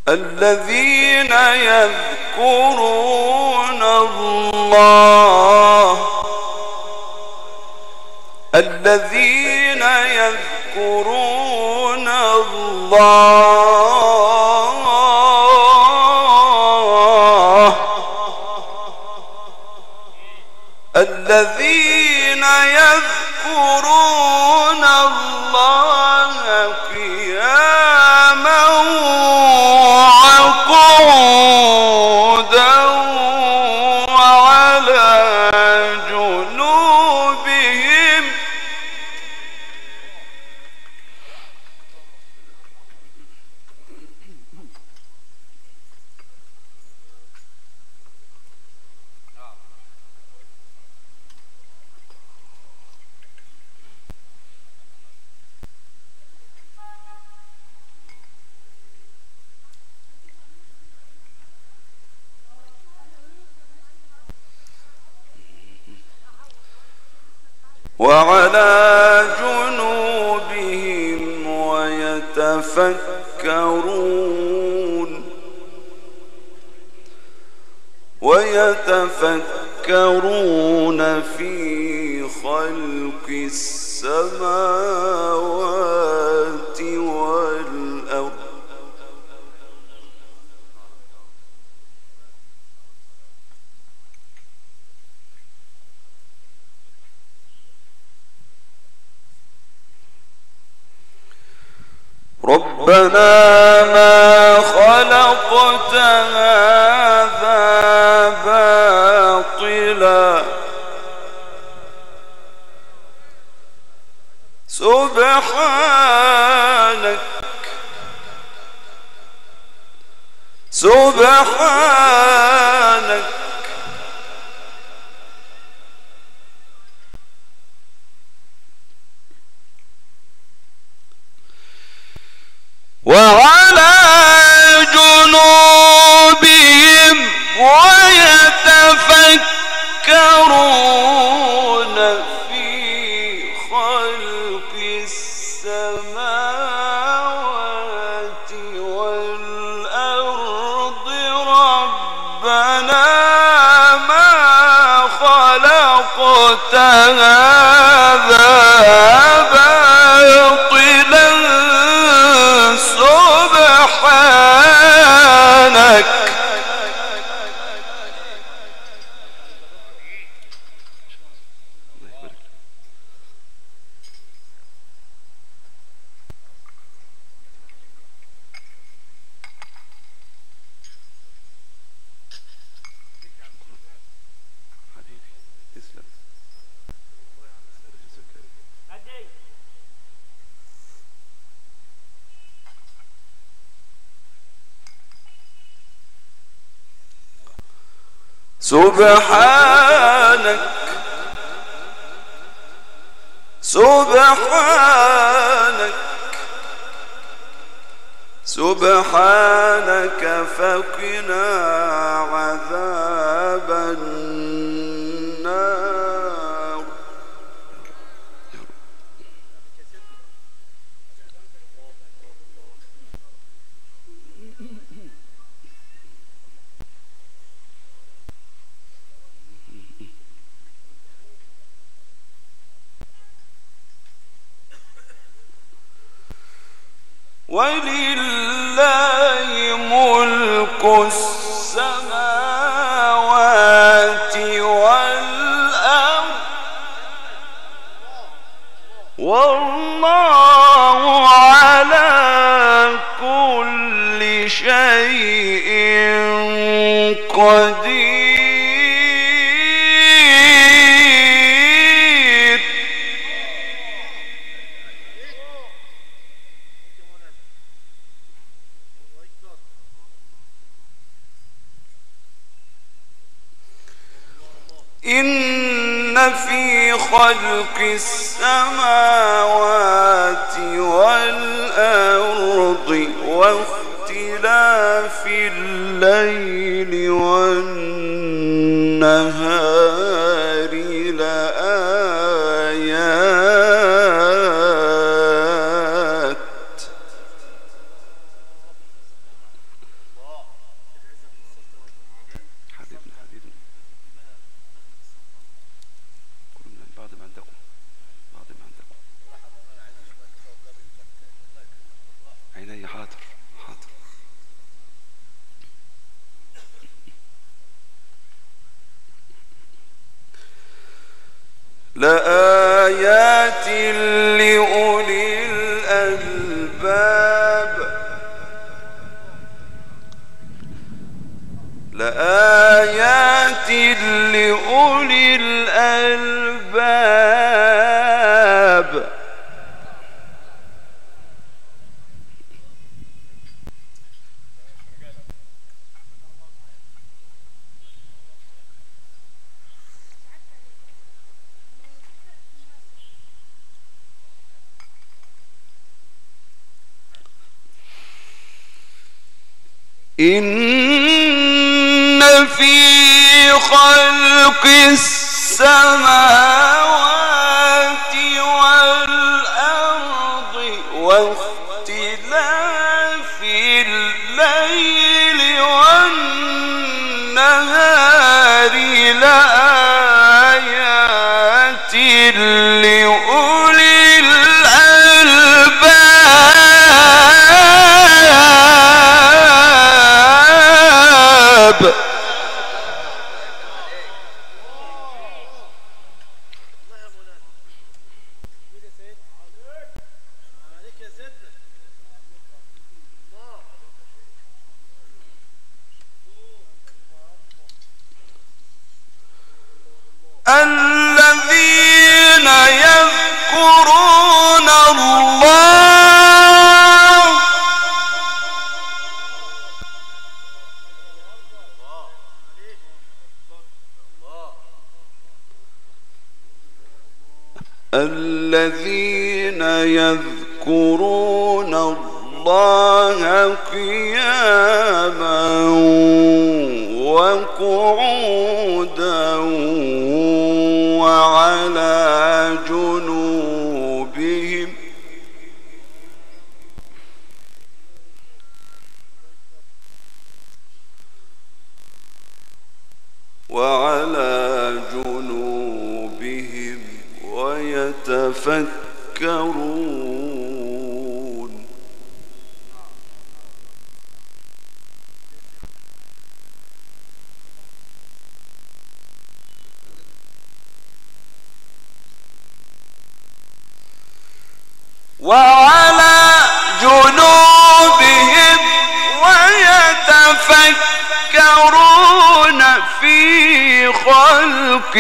الذين يذكرون الله الذين يذكرون الله الذين يذكرون الله قياما وقعودا وعلى جنوبهم وعلى جنوبهم ويتفكرون في خلق السماوات والأرض ربنا ما خلقت هذا باطلا سبحانك وعلى جنوبهم ويتفكرون في خلق السماوات والأرض ربنا ما خلقت هذا باطلا سبحانك سبحانك فقنا عذاب النار ولله ملك السماوات والأرض والله على كل شيء قدير إن في خلق السماوات والأرض واختلاف الليل والنهار لآيات أي حاضر حاضر. لآيات لأولي الألباب لآيات لأولي الألباب إن في خلق السماوات والأرض واختلاف الليل والنهار لآيات لأولي الألباب. الذين يذكرون الله الذين يذكرون الله قياما وقعودا وعلى جنوبهم ويتفكرون. وعلى جنوبهم ويتفكرون في خلق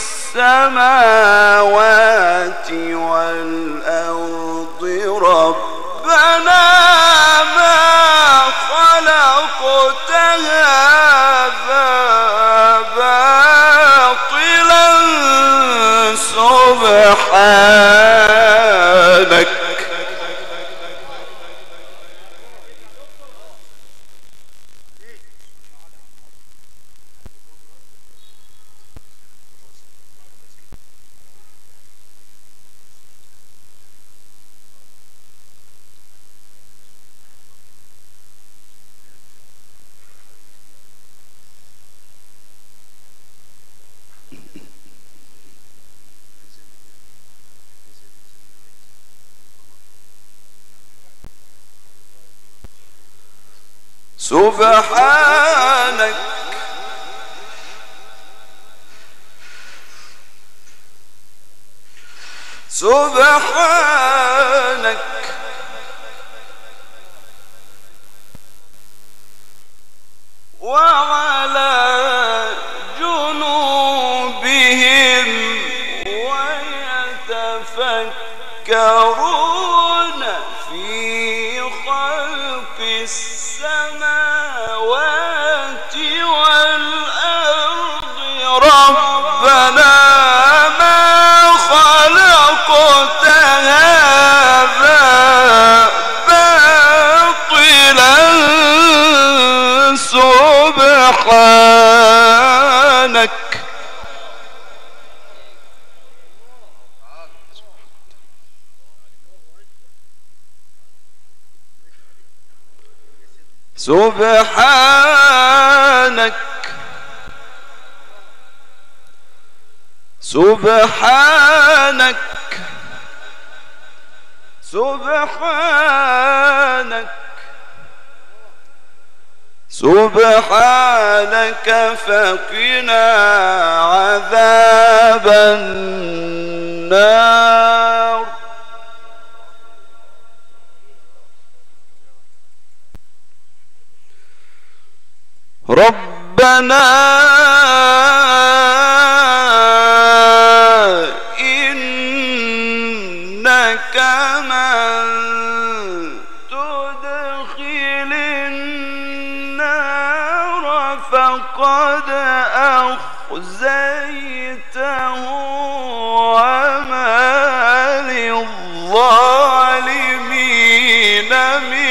السماوات والأرض ربنا ما خلقت هذا باطلا سبحانك سبحانك سبحانك وعلى جنوبهم ويتفكرون في خلق السماوات والأرض ربنا ما خلقت هذا باطلا سبحانك سبحانك سبحانك سبحانك سبحانك فقنا عذاب النار. ربنا إنك من تدخل النار فقد أخزيته وما للظالمين من